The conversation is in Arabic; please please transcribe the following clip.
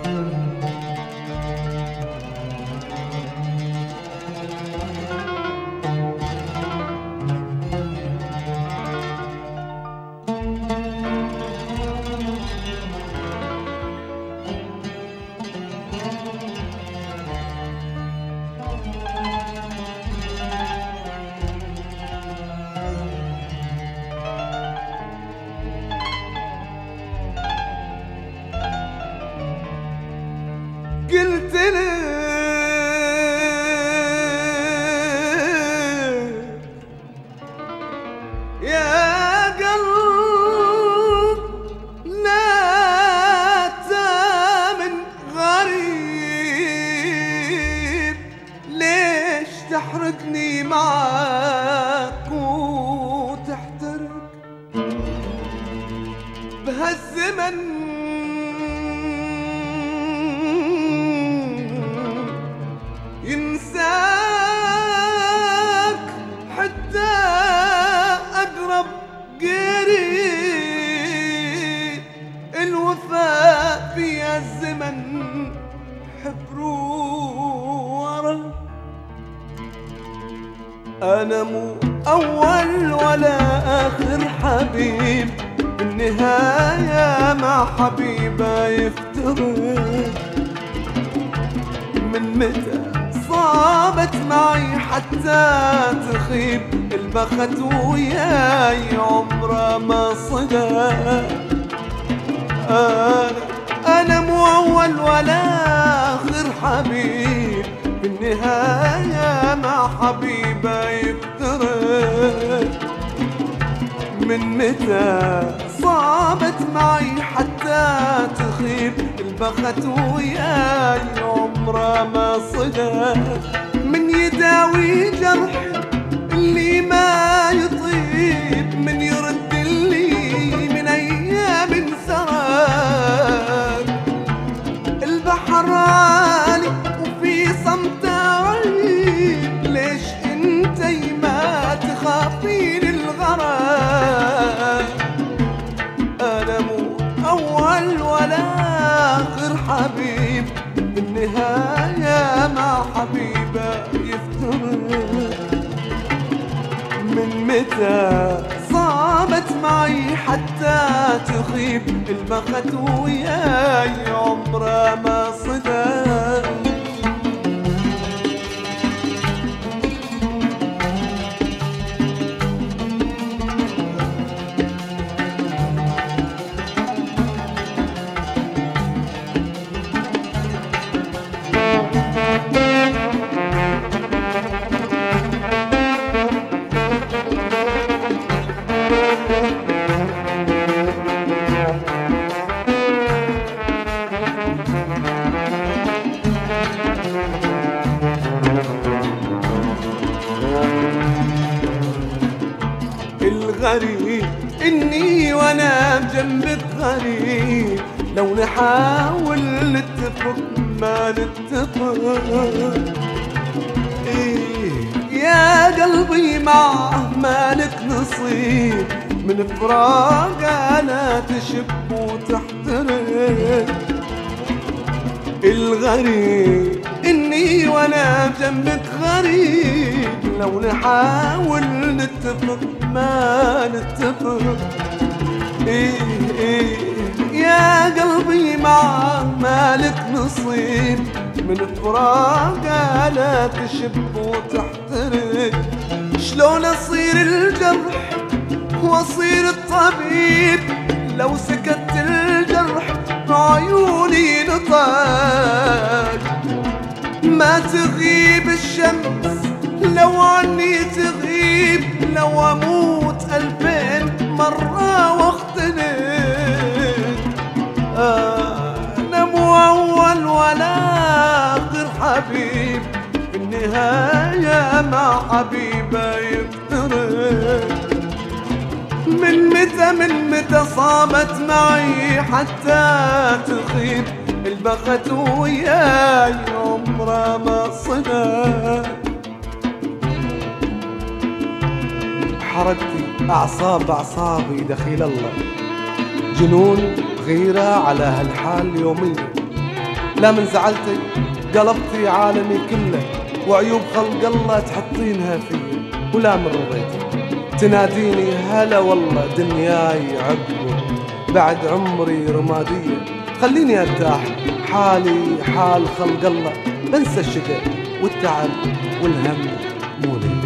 قلت لي يا قلب لا تامن غريب، ليش تحرقني معاك وتحترق بهالزمن؟ ينساك حتى أقرب قريب، الوفاء في الزمن حبر ورا. أنا مو أول ولا آخر حبيب، النهاية مع حبيبة يفترق. من متى صابت معي حتى تخيب، البخت وياي عمره ما صدى. أنا مو أول ولا آخر حبيب، بالنهاية مع حبيبة يفترق. من متى صابت معي حتى تخيب، البخت وياي عمره ما صدى. من يداوي جرح اللي ما يطيب، من يرد اللي من ايام سرق. البحر عالي وفي صمت عيب، ليش انتي ما تخافين الغرق؟ انا مو اول ولا آخر حبيب، النهاية مع حبيبة يفترق. من متى صابت معي حتى تخيب، البخت وياي عمره ما صدى. الغريب إني وأنا بجنبك غريب، لو نحاول نتفق ما نتفق. إيه يا قلبي معه مالك نصيب، من فراقه لا تشب وتحترق. الغريب إني وأنا بجنبك غريب، لو نحاول نتفق ما نتفق. إيه يا قلبي معه مالك نصيب، من فراقه لا تشب وتحترق. شلون أصير الجرح وأصير الطبيب، لو سكت الجرح بعيوني نطق. ما تغيب الشمس لو عني تغيب، لو أموت 2000 مرة واختلف. أنا مو أول ولا آخر حبيب، في النهاية مع حبيبة يفترق. من متى صامت معي حتى تخيب، البخت وياي عمره ما صدى. حركتي أعصابي دخيل الله، جنون غيرة على هالحال يوميا. لا من زعلتي قلبتي عالمي كله، وعيوب خلق الله تحطينها فيا. ولا من رضيتي تناديني هلا والله دنياي عقبه، بعد عمري رمادية خليني ارتاح حالي حال خلق الله، بنسى الشقا والتعب والهم مو لي.